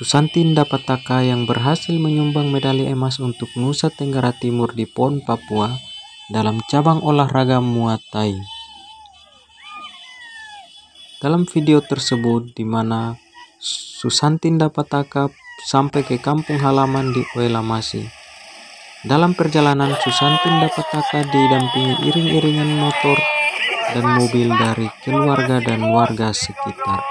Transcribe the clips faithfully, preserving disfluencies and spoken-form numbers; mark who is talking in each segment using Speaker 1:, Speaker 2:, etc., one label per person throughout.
Speaker 1: Susanti Ndapataka yang berhasil menyumbang medali emas untuk Nusa Tenggara Timur di PON Papua dalam cabang olahraga Muay Thai. Dalam video tersebut di mana Susanti Ndapataka sampai ke kampung halaman di Oelamasi. Dalam perjalanan, Susanti Ndapataka didampingi iring-iringan motor dan mobil dari keluarga dan warga sekitar.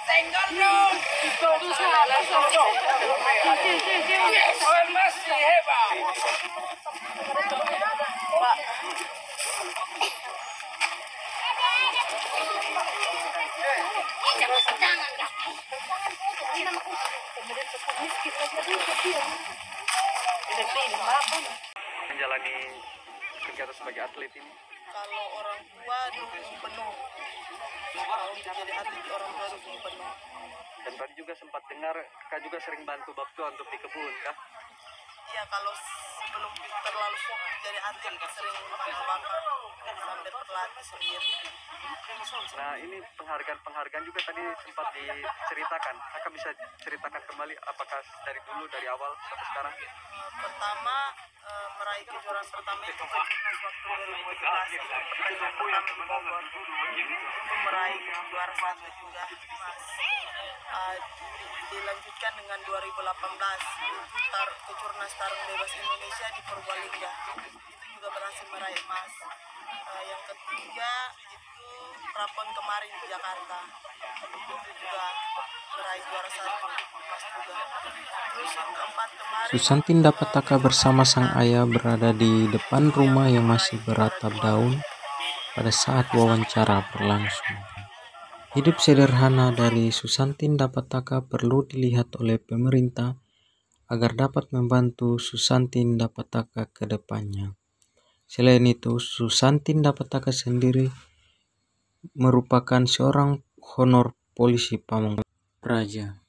Speaker 2: Menjalani kegiatan sebagai atlet ini,
Speaker 3: kalau orang tua dukung penuh, kalau untuk jadi atlet orang tua dukung penuh.
Speaker 2: dan tadi juga sempat dengar kakak juga sering bantu Baptua untuk di kebun kah?
Speaker 3: Iya, kalau sebelum terlalu fokus jadi atlet sering bantu bapak sampai berlatih sendiri.
Speaker 2: Nah, ini penghargaan-penghargaan juga tadi sempat diceritakan. Kakak bisa ceritakan kembali apakah dari dulu, dari awal sampai sekarang?
Speaker 3: Pertama, eh, meraih kejuaraan pertama itu Kejurnas waktu dua ribu tujuh belas itu pertandingan pertama di Bogor, itu meraih juara satu juga emas. Eh, dilanjutkan dengan dua ribu delapan belas itu tar Kejurnas Tarung Bebas Indonesia di Purbalingga, itu juga berhasil meraih emas. Eh, yang ketiga itu Prapon kemarin di Jakarta, itu juga meraih juara satu emas juga. Terus yang keempat kemarin
Speaker 1: Susanti Ndapataka bersama sang ayah berada di depan rumah yang masih beratap daun pada saat wawancara berlangsung. Hidup sederhana dari Susanti Ndapataka perlu dilihat oleh pemerintah agar dapat membantu Susanti Ndapataka ke depannya. Selain itu, Susanti Ndapataka sendiri merupakan seorang honor polisi Pamong Praja.